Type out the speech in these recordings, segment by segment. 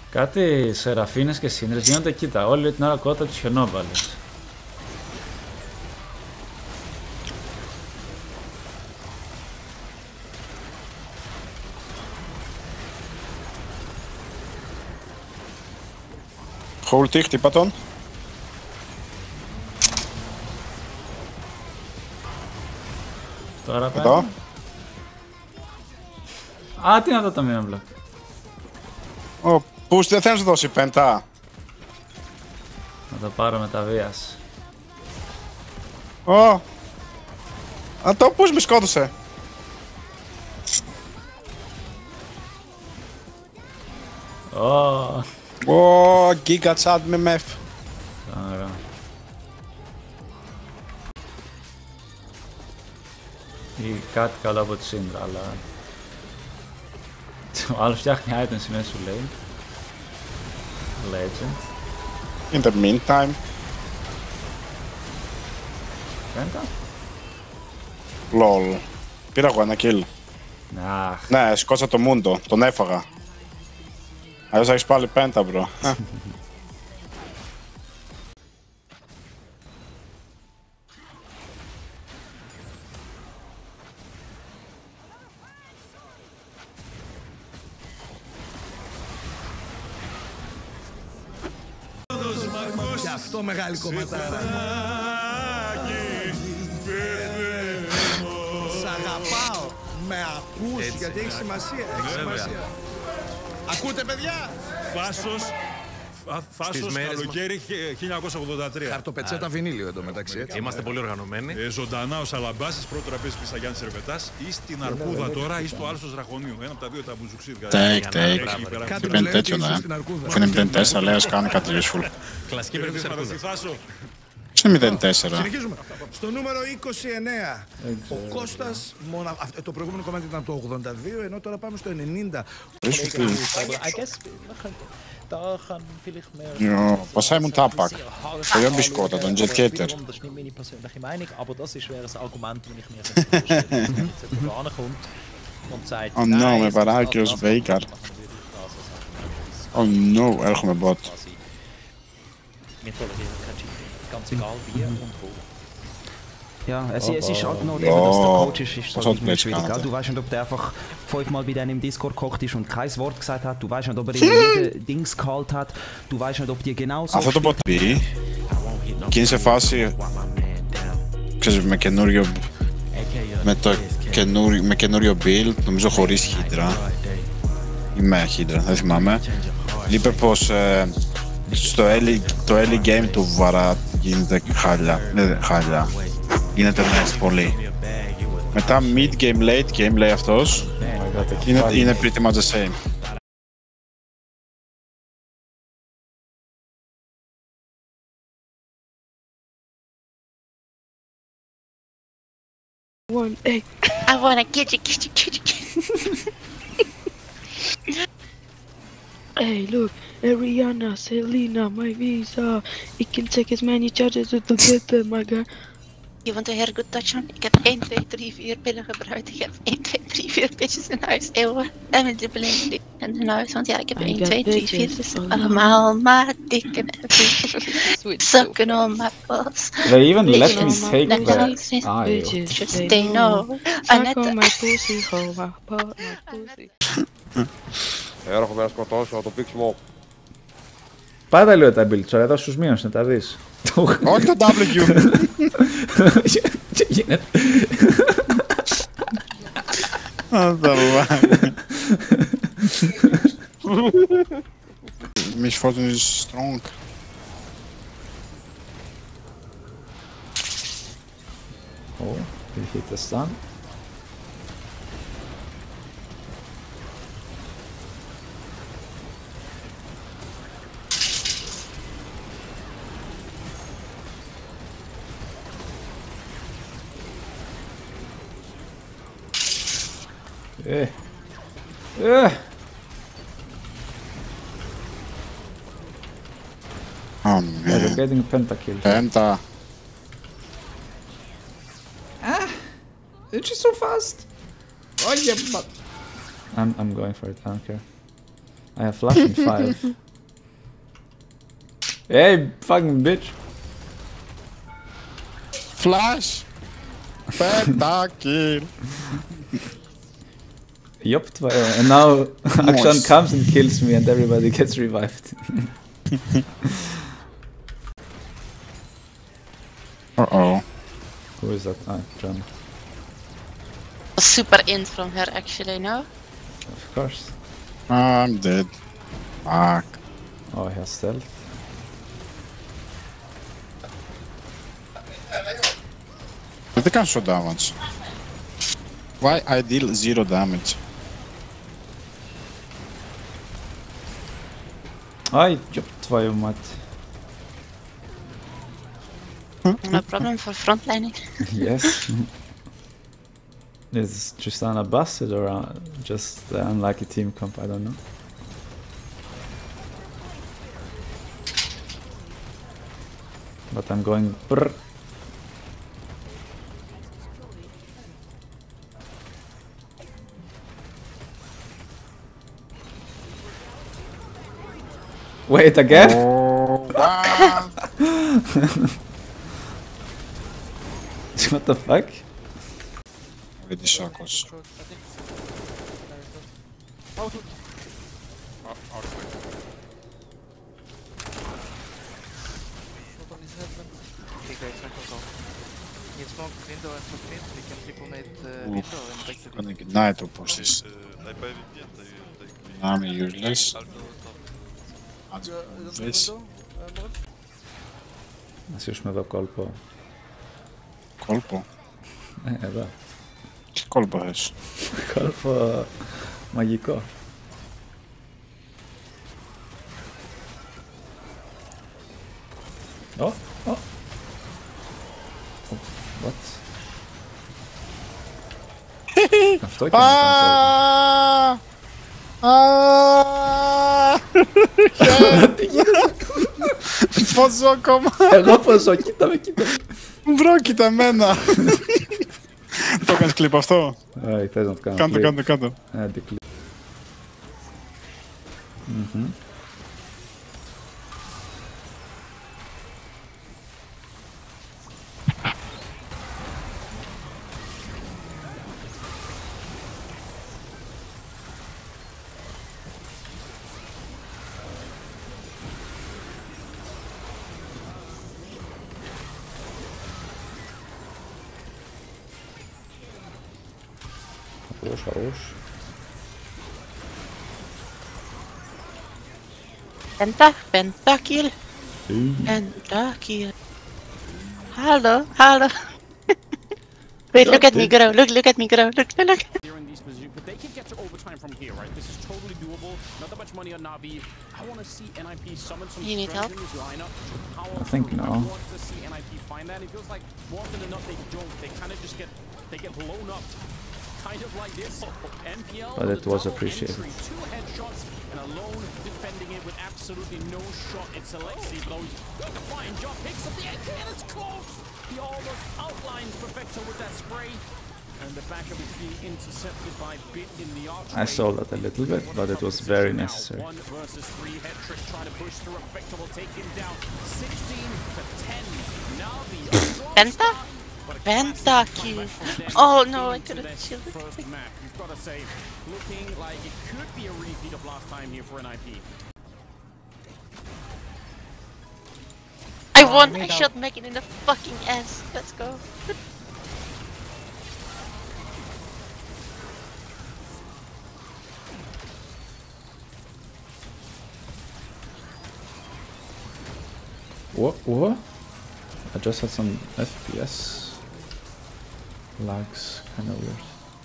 Κάτι σεραφίνες και σύντρες γίνονται, κοίτα, όλη την ώρα κότα τους χιονόβαλες. Χολτή, χτύπα τον. Τώρα Εδώ. πέρα. Α, τι είναι αυτό το μήνα μπλοκ. Ο Push δεν θέλει να σου δώσει πέντα. Να το πάρω με τα βίας. Ω. Α, το Push με σκότωσε. Ω, Ω, Giga Chat με μεφ. ωραία. Ή κάτι καλό από τη σύντρα, αλλά... Ο άλλος φτιάχνει items μέσα σου λέει. Legend. In the meantime. Πέντα. Lol. Πήρα εγώ ένα kill. Αχ. Ναι, σκότσα το Mundo. Τον έφαγα. Αλλιώς έχεις πάλι πέντα, bro. Γι' αυτό μεγάλη κομματάρα. Σ' αγαπάω. Με ακούς γιατί έχει σημασία. Ακούτε παιδιά. Φάσος καλοκαίρι 1983. Χαρτοπετσέτα βινίλιο εντωμεταξύ. Είμαστε πολύ οργανωμένοι. Ζωντανά ο Σαλαμπάσης, πρώτο τραπέζι Πισαγιάννης Ερβετάς ή στην Αρκούδα τώρα ή στο άλλο στο Ζραχονίου. Ένα από τα δύο τα μπουζουξίδια. Take. Κάτι Δεν μου λέει τέτοιο, ότι ναι. είσαι στην Αρκούδα. Αφού είναι 0-4, λέω, κάνει κάτι useful. Κλασική περίπτωση Να το αρκούδας. θυμάσω. Ποιο είναι 0-4. Συνεχίζουμε. Στο νούμερο 29. Ο Κώστας, το προηγούμενο κομμάτι ήταν το 82, ενώ τώρα πάμε στο 90. Ja, was haben wir Tabak? Ja, bist gut, dann Jet Cater. Das ist nicht meine persönliche Meinung, aber das ist ein Argument, das ich mir vorstelle, dass jetzt jemand ankommt und sagt, Oh no, με παράγει ως Veigar. Oh no, έρχομαι bot. Wir tolerieren kein Cheating, ganz egal wie und wo. Ja, es ist halt noch, eben, dass der Coach ist Was so hat Blitz schwierig. gehabt? Du weißt nicht, ob der einfach 5-mal bei denen im Discord gekocht ist und kein Wort gesagt hat. Du weißt nicht, ob er jeden Dings gehalten hat. Du weißt nicht, ob die genauso. Αυτό το bot πει και είναι σε φάση, ξέρεις, με καινούριο, με καινούριο build, νομίζω χωρίς Hydra ή με Hydra, δεν θυμάμαι. Είπε πως το early game του Βαρά γίνεται χάλια, γίνεται nice πολύ. Μετά mid game, late game λέει αυτός, είναι pretty much the same. I wanna get you. Hey, look, Ariana, Selena, my visa. Ik kan take as many charges as to get them, my guy. Je woont heel goed Duitsland. Ik heb 1, 2, 3, 4 pillen gebruikt. Ik heb 1, 2, 3, 4 bitches in huis. Eeuwen. En met de bling in huis. Want ja, ik heb 1, 2, 3, 4. Dus allemaal maar dikke sucking on my balls. They even let me take that. that. Just they know. Suck on my pussy, hold my pussy. Έρχομαι να σκοτώσω το πίξιμο. Πάτα λίγο τα builds, εδώ στους μείους να τα δεις. Όχι το W! Τι γίνεται. Miss Fortune is strong. Oh, we hit the stun. Oh We're man. getting pentakill. Penta. It's just so fast. Oh yeah, but I'm going for it. I don't care. I have flash in 5. Hey, fucking bitch! Flash! Pentakill! Yup, and now Akshan comes and kills me and everybody gets revived. Uh-oh. Who is that? Ah, John. Super in from her actually, no? Of course. I'm dead. Fuck. Oh, he has stealth. They can show damage. Why I deal 0 damage? Aj, jobb твою мать. No problem for frontlining. Yes. Is Tristana busted or just the unlucky team comp? I don't know. But I'm going brr. Wait again? Oh, wow. What the fuck? With the shackles. Gonna get night pushes. I'm useless. Ας γιώσουμε εδώ κόλπο. Κόλπο? Εδώ. Τι κόλπο θες? Κόλπο μαγικό. Oh, oh. What? Αυτό έκανε Πώς ζω ακόμα? Εγώ πώς ζω, κοίτα με, κοίτα με. Μπρο, κοίτα εμένα. Το έκανες κλιπ αυτό? Όχι, θες να το κάνω κλιπ. Κάτω. Άντε κλιπ. Хорош. Pentakill. Pentakill. Hello. Wait, look at me grow. Look at me grow. Look. They can get to overtime from here, right? This is totally doable. Not that much money on Navi. I want to see NIP summon some strength in his lineup. I think no. I want to see NIP find that. It feels like more often than not they don't. They kind of just get blown up. Kind of like this. NPL, but it was appreciated. 2 headshots and alone defending it with absolutely no shot. It's Alexi, but he's got a fine job. Picks up the AK and it's close. He almost outlines Perfecto with that spray. And the backup is being intercepted by Bit in the archway. I saw that a little bit, but it was very necessary. 1 versus 3. Headtrick trying to push through. Perfecto will take him down. 16-10. Now the Pentakill. Oh no, I could have shielded. First map, you've got to say, looking like it could be a repeat of last time here for NIP. I won! I shot Megan in the fucking ass. Let's go. What? I just had some FPS lags, kinda weird.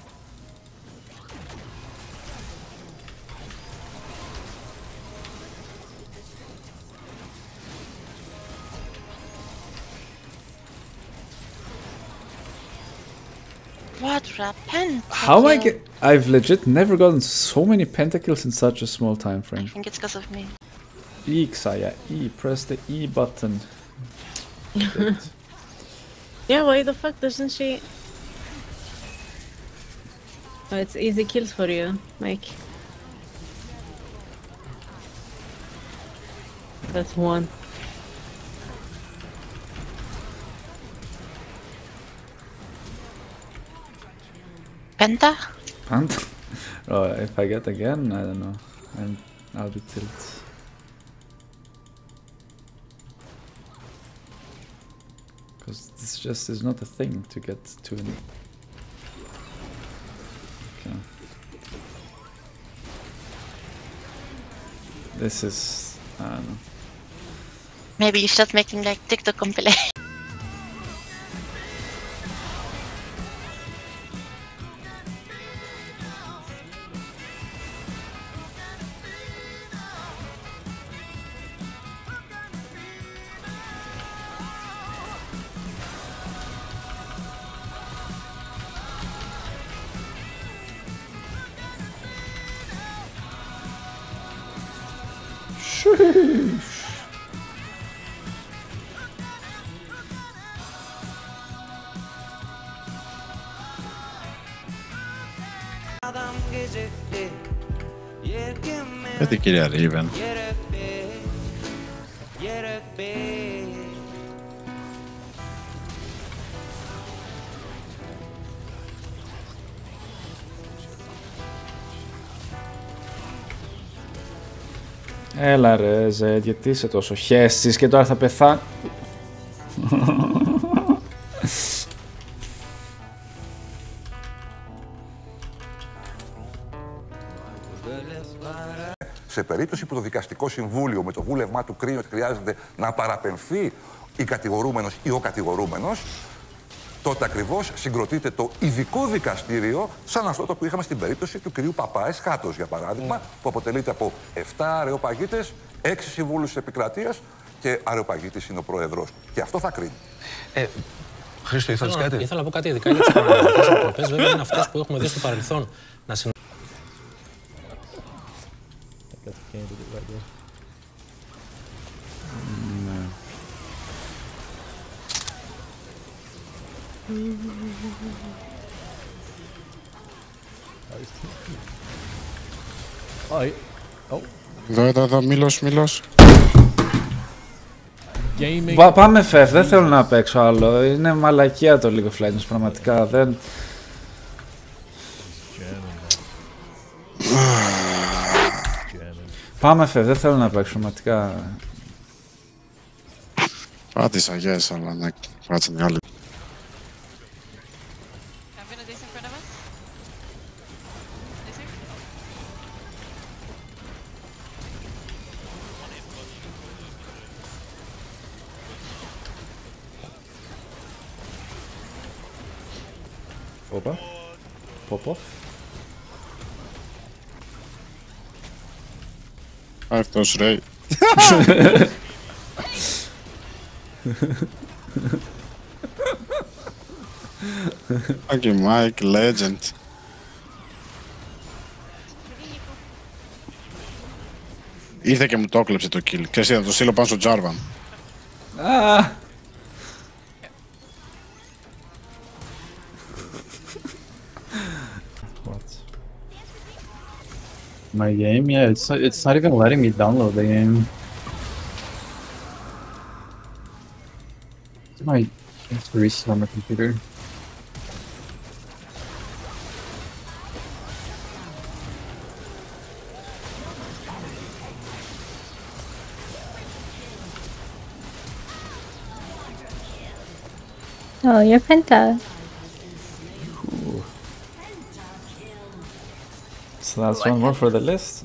What a pentakill! How am I I've legit never gotten so many pentakills in such a small time frame. I think it's because of me. E, Xayah, E, press the E button. Yeah, why the fuck doesn't she... Oh, it's easy kills for you, Mike. That's one. Penta? Penta? Oh, if I get again, I don't know. And I'll be tilted. Because this just is not a thing to get to an... Okay. This is... I don't know. Maybe you start making like TikTok compilation. Γιατί κυρία Ρίβεν. Έλα ρε Ζε, γιατί είσαι τόσο χέστης και τώρα θα πεθάνει. Σε περίπτωση που το Δικαστικό Συμβούλιο με το βούλευμά του κρίνει ότι χρειάζεται να παραπεμφθεί η κατηγορούμενος ή ο κατηγορούμενος, τότε ακριβώς συγκροτείται το ειδικό δικαστήριο, σαν αυτό το που είχαμε στην περίπτωση του κυρίου Παπά Εσχάτος, για παράδειγμα, που αποτελείται από 7 αρεοπαγίτες, 6 συμβούλους της επικρατείας και αρεοπαγίτης είναι ο πρόεδρος. Και αυτό θα κρίνει. Χρήστο, ήθελες κάτι? Ήθελα να πω κάτι ειδικά για τις παραγωγικές επιτροπές. Βέβαια είναι αυτές που έχουμε δει στο παρελθόν να Εδώ, Μήλος. Πάμε φεφ, δεν θέλω να παίξω άλλο. Είναι μαλακία το League of Legends, πραγματικά. Δεν... Πάμε φεφ, δεν θέλω να παίξω, πραγματικά. Πάτησα, yes, αλλά ναι, πάτησα μια άλλη. Opa. Pop off. Αυτός ρε. Okay, Mike, legend. Ήρθε και μου το έκλεψε το kill. Ξέρεις, είδα το στείλω πάνω στο Jarvan. My game, yeah, it's not even letting me download the game. I have to restart my computer. Oh, you're Penta. So that's one more for the list.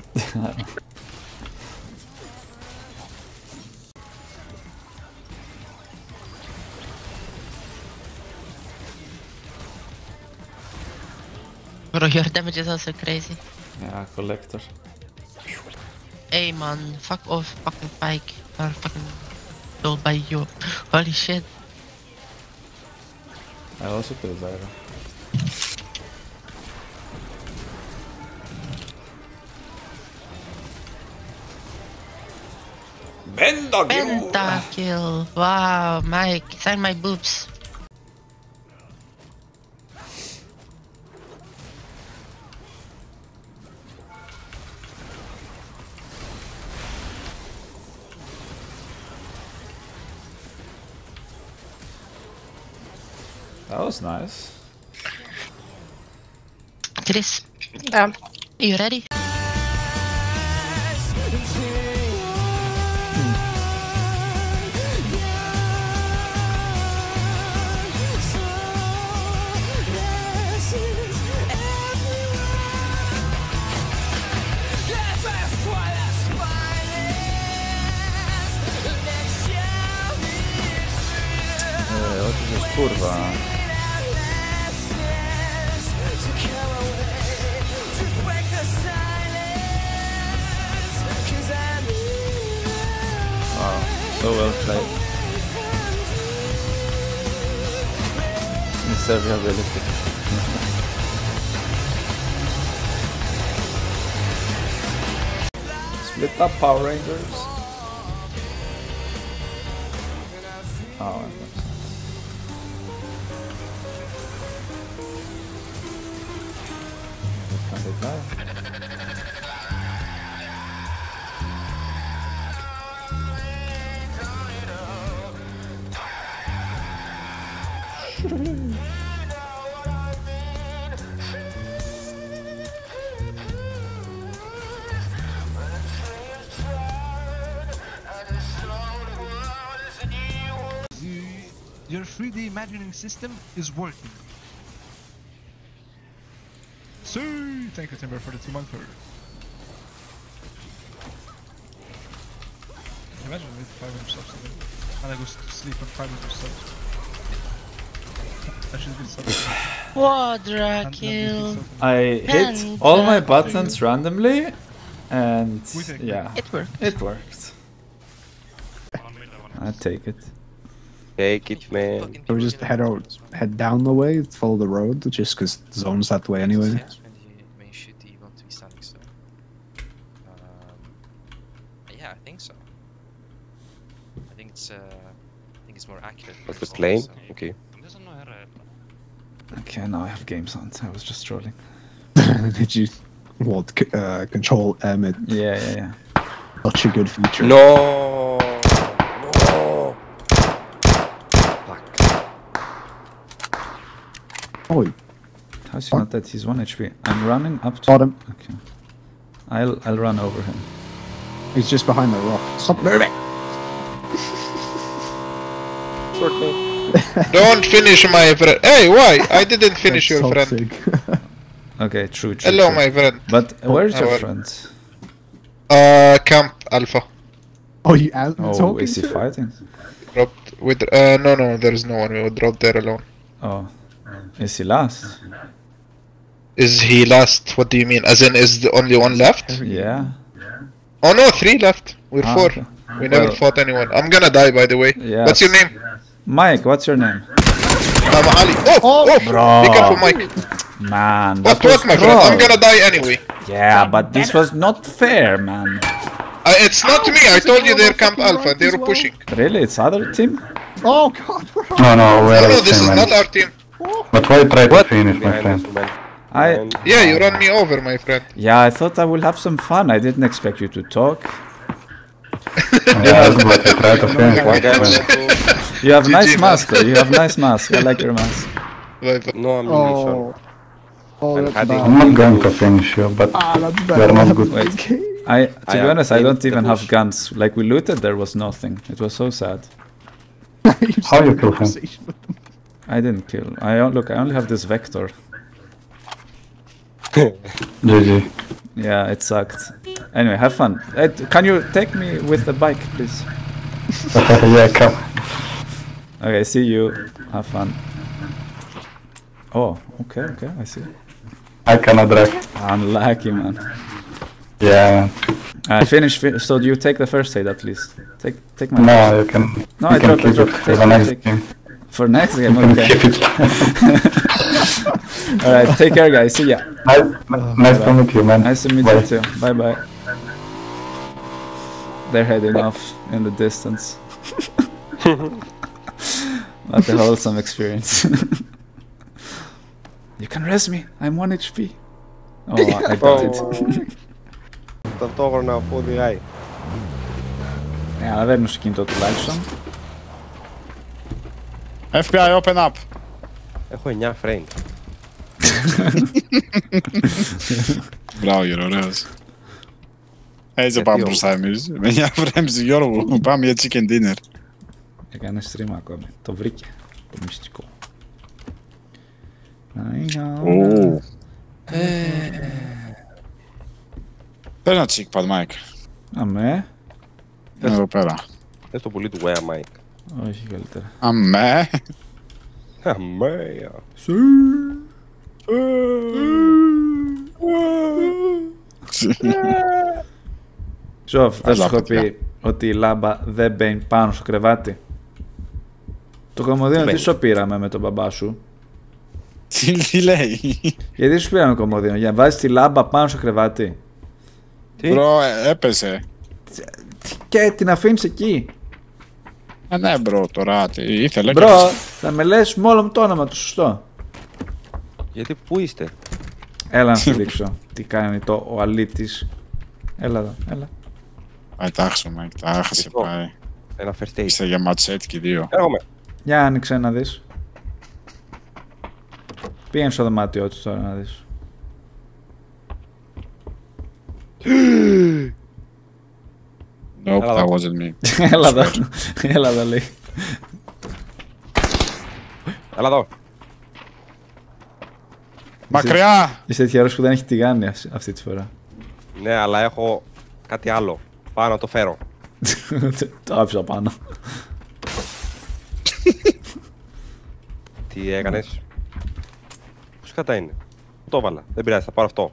Bro, your damage is also crazy. Yeah, collector. Hey man, fuck off, fucking Pike. Or fucking told by you. Holy shit. I also kill Zyra. Pentakill! Wow, Mike, sign my boobs. That was nice. Chris, you ready? Kurwa. Wow, so well played. Serviability. Split up Power Rangers. Oh, can they die? Your 3D imagining system is working. So, thank you, Timber, for the 2-month order. Imagine with 500 subs today. And I go to sleep on 500 subs. I should be subs. Quadra kill. I hit all my buttons randomly, and yeah, it worked. It worked. I take it. Take it, man. So we just head down the way, follow the road, just because the zone's that way anyway. Yeah, I think so. I think it's more accurate. What's the plane? Okay. Okay, now I have games on. I was just trolling. Did you control M? Yeah. Such a good feature. No. Oh, how's he not dead? He's 1 HP. I'm running up to Bottom. Okay. I'll run over him. He's just behind the rock. Stop moving! Don't finish my friend. Hey, why? I didn't finish your friend. Okay, true. Hello, my friend. But where's your friend? Camp Alpha. Oh, you is he fighting? Dropped with no, there's no one. We would drop there alone. Oh. Is he last? Is he last? What do you mean? As in, is the only one left? Yeah. Oh no, 3 left. We're 4. Okay. We never fought anyone. I'm gonna die, by the way. Yes. What's your name? Mike, what's your name? Ali. Oh, bro. Be careful, Mike. Man, What, my friend? I'm gonna die anyway. Yeah, but this was not fair, man. It's not me. I told you they're Camp Alpha. They were pushing. Really? It's other team? Oh god. No, this is not our team. But why try to finish, my friend? Yeah, you ran me over, my friend. Yeah, I thought I will have some fun. I didn't expect you to talk. Yeah, but I try to finish. You have nice mask, though. You have nice mask. I like your mask. No, I'm really sure. I'm not going to finish you, but you're not good. Wait, to be honest, I don't even have guns. Like, we looted, there was nothing. It was so sad. How you kill him? I didn't kill. Look, I only have this vector. GG. Yeah, it sucked. Anyway, have fun. Can you take me with the bike, please? Yeah, come. Okay, see you. Have fun. Oh, okay, I see. I cannot drive. Unlucky, man. Yeah. Finish. So you take the first aid at least. Take my. No, you can. No, you I can dropped. keep it for the next game. For next game, You can okay. keep it. Alright, take care, guys. See ya. Nice to meet you, man. Nice to meet Bye. you too. Bye bye. They're heading off in the distance. What a wholesome experience. You can res me. I'm 1 HP. Oh, I got it. Ταυτόχρονα αφού οδηγάει. Ναι, αλλά δεν είναι στο κινητό τουλάχιστον. FBI, open up. Έχω 9 frame. Μπράβο Γιώργο, ωραίος. Έτσι πάμε μπροστά εμείς. Με 9 frames Γιώργο, πάμε για chicken dinner. Έκανε stream ακόμη, το βρήκε, το μυστικό. Πες ένα chickpad, Mike. Αμέ. Είναι εδώ πέρα. Πες το πουλί του Wea, Mike. Όχι καλύτερα. Αμέ. Αμέ. Ζωφ, δεν σου έχω πει ότι η λάμπα δεν μπαίνει πάνω στο κρεβάτι. Το κομμωδίνο τι σου πήραμε με τον μπαμπά σου? Τι λέει? Γιατί σου πήραμε κομμωδίνο, για να βάζεις τη λάμπα πάνω στο κρεβάτι? Μπρο, έπεσε. Και την αφήνεις εκεί. Ναι μπρο, τώρα ήθελε. Μπρο, θα με λες με όλο μου το όνομα, το σωστό. Γιατί πού είστε? Έλα να σου δείξω τι κάνει ο αλήτης. Έλα εδώ, έλα. Πάει τάξο, Μάικ, τα άχασε πάει. Ένα first aid. Είστε για ματσέτ και δύο. Έρχομαι. Για άνοιξε να δεις. Πήγαινε στο δωμάτιό του τώρα να δεις. Nope, that wasn't me. Έλα εδώ, έλα εδώ λέει. Έλα εδώ. Μακριά! Είσαι τυχερός που δεν έχει τηγάνι αυτή τη φορά. Ναι, αλλά έχω κάτι άλλο. Πάω να το φέρω. Το άφησα πάνω. Τι έκανες? Πώς κατά είναι? Το έβαλα. Δεν πειράζει, θα πάρω αυτό.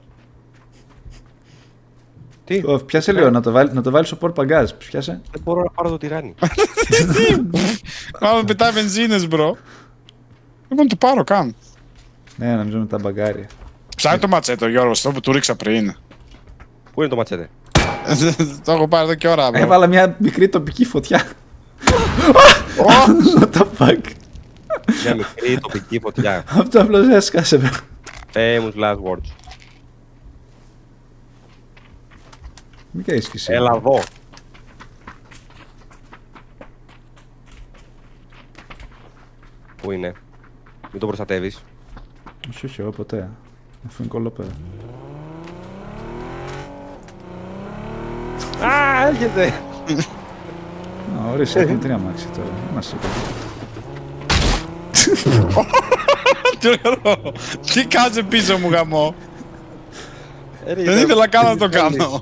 Τι? Πιάσε λίγο, να το βάλεις στο πορπαγκάζ. Πιάσε. Δεν μπορώ να πάρω το τηγάνι. Μάλλον πετάει βενζίνες, μπρο. Δεν μπορώ να το πάρω καν. Ναι, νομίζω με τα μπαγκάρια. Ψάχνει το ματσέτο, Γιώργο, αυτό που του ρίξα πριν. Πού είναι το ματσέτε? Το έχω πάρει εδώ και ώρα. Έβαλα μια μικρή τοπική φωτιά. What the fuck? Μια μικρή τοπική φωτιά. Αυτό απλώς έσκασε. Famous last words. Μην κάνεις και εσύ. Έλα εδώ. Πού είναι? Μην το προστατεύεις. Όχι, εγώ ποτέ. Αφού είναι κολόπεδο. Α, έρχεται! Ορίστε, έχουμε 3 αμάξι τώρα. Είμαστε τι κάτσε πίσω μου γαμό. Δεν ήθελα καν να το κάνω.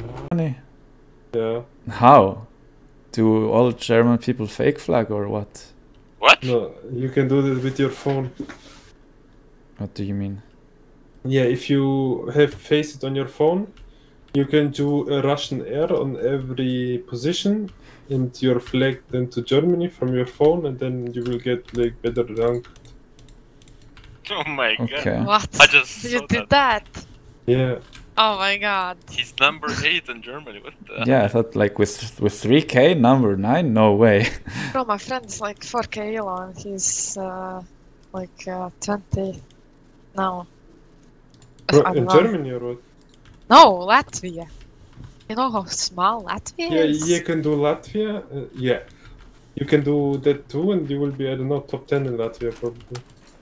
How? Do all German people fake flag or what? What? No, you can do that with your phone. What do you mean? Yeah, if you have Faceit on your phone, you can do a Russian air on every position and your flag then to Germany from your phone, and then you will get like better rank. Oh my Okay. god. What? I just You saw did that. that? Yeah. Oh my god. He's number 8 in Germany. What the? Yeah, I thought like with 3k, number 9, no way. Bro, my friend is like 4k elo and he's like 20 now. In Germany or what? No, Latvia. You know how small Latvia Yeah, is? you can do Latvia. Yeah, you can do that too, and you will be, I don't know, top 10 in Latvia probably.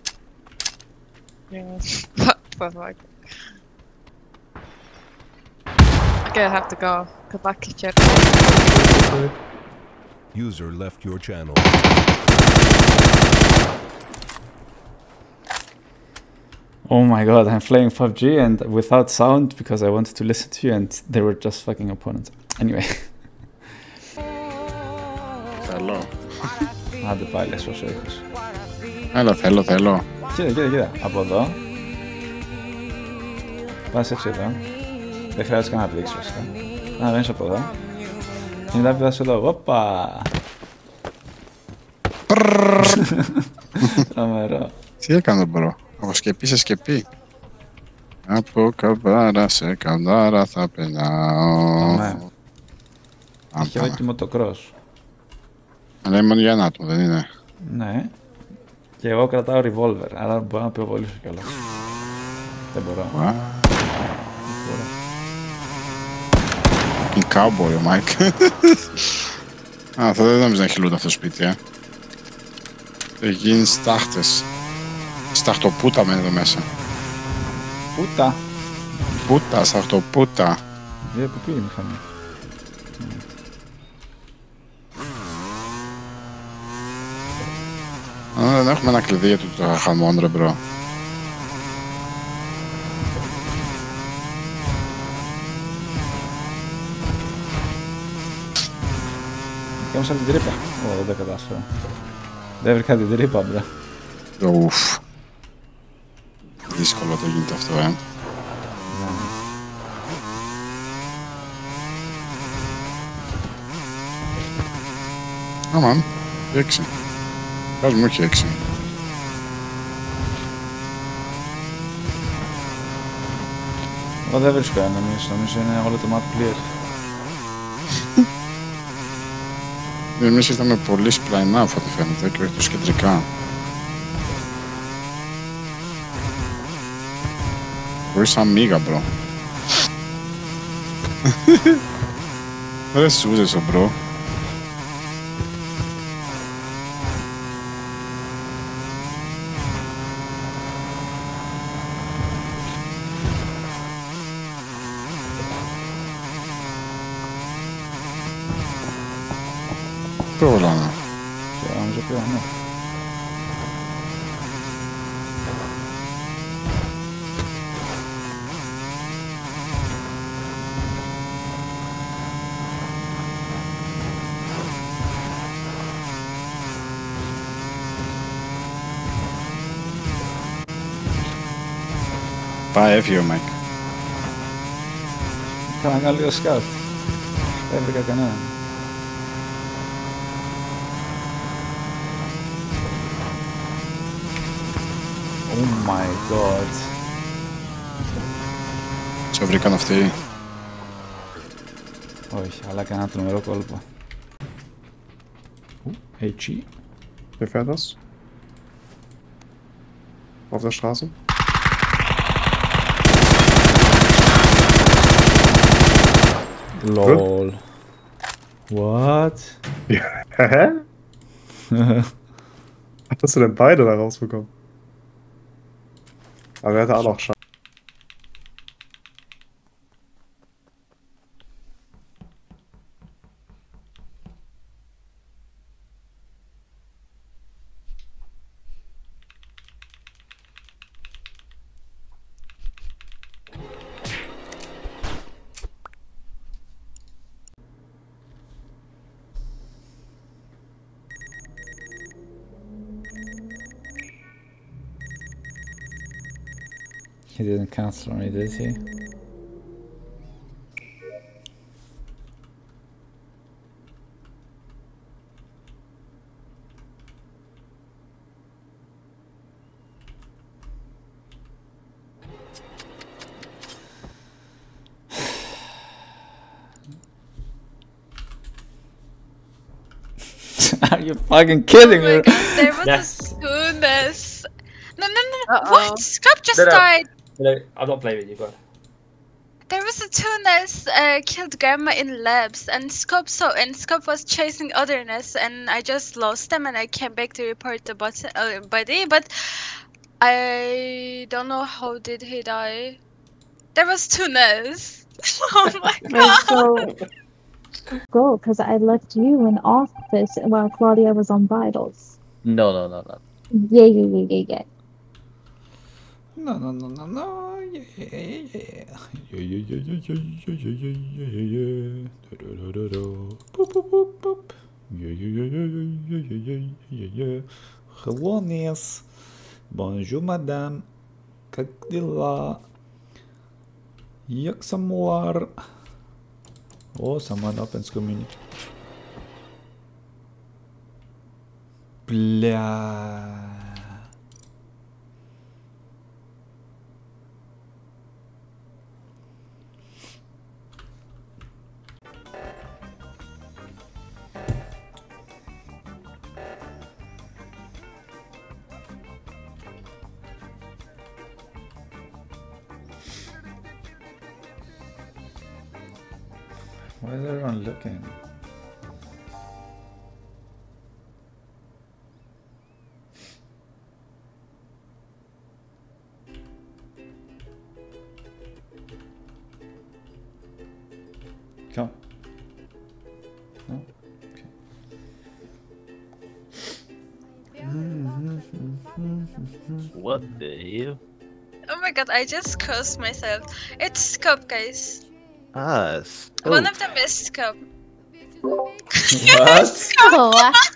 Yeah. What the fuck? Okay, I have to go. Good luck, kid. User left your channel. Oh my god, I'm playing PUBG and without sound because I wanted to listen to you and they were just fucking opponents. Anyway. Θέλω. Άντε πάλι, όσο έχεις. Θέλω. Κοίτα. Από εδώ. Πας έτσι εδώ. Δεν χρειάζεται καν να πλήξεις βασικά. Να βαίνεις από εδώ. Και μετά πηδάς εδώ. Οπα! Τρομερό. Τι έκανε μπρο. Από σκεπή σε σκεπή. Από καβάρα σε καβάρα θα περνάω. Ναι. Είχε όχι μοτοκρός. Αλλά είναι μόνο για ένα άτομο, δεν είναι? Ναι. Και εγώ κρατάω revolver, άρα μπορώ να πυροβολήσω κιόλας. Δεν μπορώ. Είναι cowboy ο Μάικ. Αυτό δεν νόμιζα να έχει λούτα αυτό το σπίτι, Έχει γίνει στάχτες. Σταχτοπούτα μένει εδώ μέσα. Πούτα. Πούτα, σταχτοπούτα. Που πήγε η μηχανή. Δεν έχουμε ένα κλειδί για το χαμόν, ρε μπρο. Κάμωσα την τρύπα. Ω, δεν κατάφερα. Δεν βρήκα την τρύπα, μπρε. Ουφ. Δύσκολο το γίνεται αυτό, Αμάν, 6. Ας μου έχει 6. Εγώ δεν βρίσκω ένα, νομίζω είναι όλο το map clear. Εμείς ήρθαμε πολύ σπλαϊνά, από ό,τι φαίνεται, και όχι τόσο κεντρικά. Χωρίς αμίγα, μπρο. Ρε σούζες ο μπρο. Πρόβλημα. Νομίζω πέρα, ναι. Πάει, έφυγε ο Μάικ. Κάνα λίγο σκάουτ. Δεν βρήκα κανέναν. Oh my god. Σε βρήκαν αυτοί. Όχι, αλλά κανένα τρομερό κόλπο. HE. Wer fährt das? Auf der Straße? Lol. What? Hä? Hast du denn beide da rausbekommen? Aber er hatte auch noch Schaden. He didn't cancel me, did he? Are you fucking kidding me? There was a goodness. No. What? Scrub just died. No, I'm not blaming you, but There was a Tunis killed Grandma in labs, and Scop was chasing otherness, and I just lost them, and I came back to report the body, but I don't know how did he die. There was Tunis. Oh my god. Go, because I left you in office while Claudia was on vitals. no. Yeah. No. Hello, Nias. Bonjour, madame. Как дела? Як самуар? Oh, someone opens community. Бля. Why is everyone looking? What the hell? Oh my god, I just cursed myself. It's Scope, guys. Ah, One of them is Scope. What? Oh,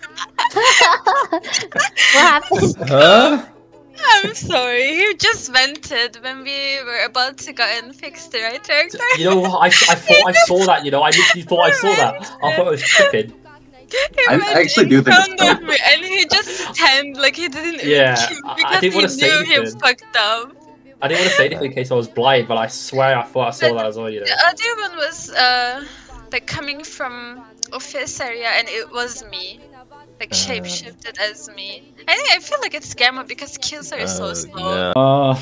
what happened? Huh? I'm sorry, he just vented when we were about to go and fix the right character. You know what? I thought I saw that. You know, I literally thought I saw that. I thought it was tripping. I actually do think it's of me and he just stand like he didn't Yeah, even I because didn't wanna he say knew he anything. fucked up. I didn't want to say anything in case I was blind, but I swear I thought I saw that as well. You know. The other one was like coming from office area and it was me. Like shapeshifted as me. I feel like it's Gamma because kills are so slow. Oh.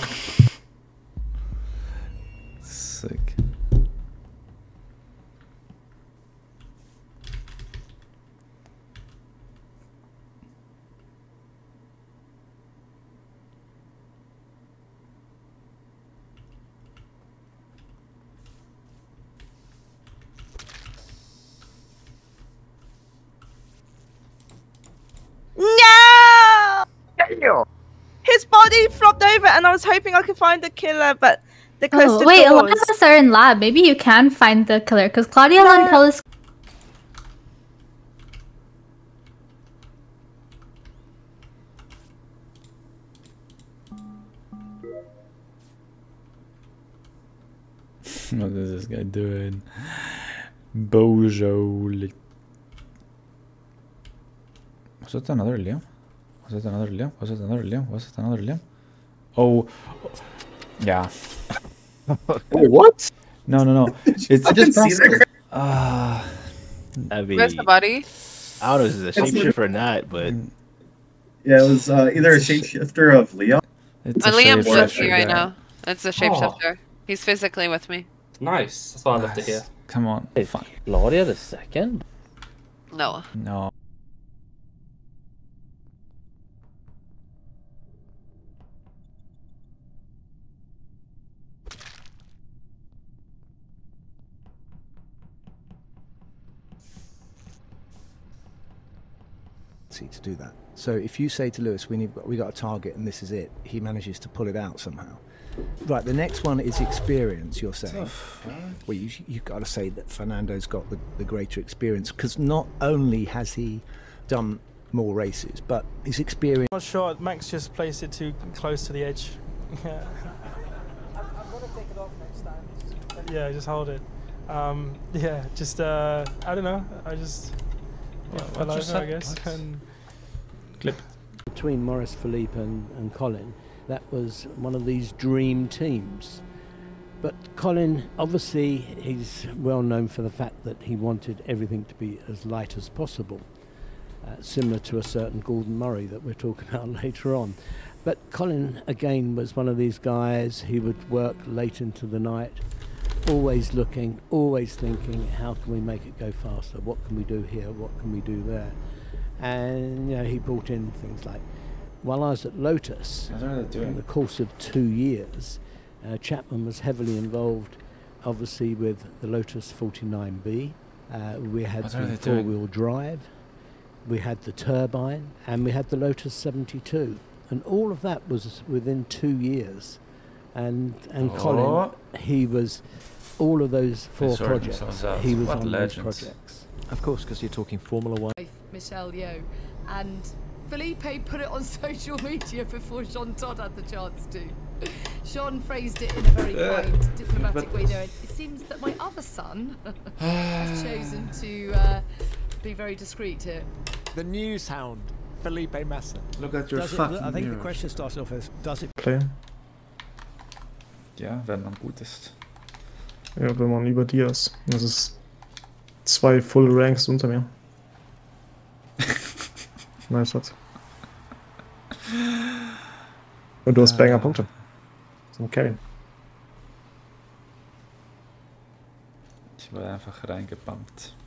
Sick. No! His body flopped over, and I was hoping I could find the killer, but the closed Wait, a lot doors. of us are in lab. Maybe you can find the killer because Claudia won't tell us. What is this guy doing? Bojo. Was that another Liam? Was it another Liam? Was it another Liam? Was it another Liam? Oh, yeah. Wait, what? No. It's I just see that. I mean, Where's the body? I don't know if it's a shapeshifter or not, but Yeah, it was either a shapeshifter of Leon. It's Liam's with shapeshifter me right guy. now. It's a shapeshifter. He's physically with me. Nice. That's what I love to hear. Come on. Fine. Claudia the second? No. No. To do that. So if you say to Lewis, we got a target and this is it, he manages to pull it out somehow. Right, the next one is experience, you're saying. Well, you've got to say that Fernando's got the greater experience, because not only has he done more races, but his experience... I'm not sure, Max just placed it too close to the edge. Yeah. I'm going to take it off next time. Yeah, just hold it. Yeah, just, I don't know, I just... fell over, I guess. And clip. Between Maurice Philippe and Colin, that was one of these dream teams. But Colin, obviously, he's well known for the fact that he wanted everything to be as light as possible, similar to a certain Gordon Murray that we're talking about later on. But Colin, again, was one of these guys. He would work late into the night, always looking, always thinking, how can we make it go faster? What can we do here? What can we do there? And you know, he brought in things like, while I was at Lotus, in the course of 2 years, Chapman was heavily involved, obviously, with the Lotus 49B. We had the four-wheel drive, we had the turbine, and we had the Lotus 72. And all of that was within 2 years. And Colin, he was all of those four projects. He was on those projects. Of course, because you're talking Formula One. Michelle Yeoh, and Felipe put it on social media before Sean Todd had the chance to. Sean phrased it in a very kind, diplomatic way there. It seems that my other son has chosen to be very discreet here. The news hound, Felipe Massa. Look at your fucking I think mirror. the question starts off as, does it Play. Ja, wenn man gut ist. Ja, wenn man über dir ist. Das ist 2 Full Ranks unter mir. Nice hat. Und du hast Banger-Punkte. Zum Carry. Ich war einfach reingepumpt.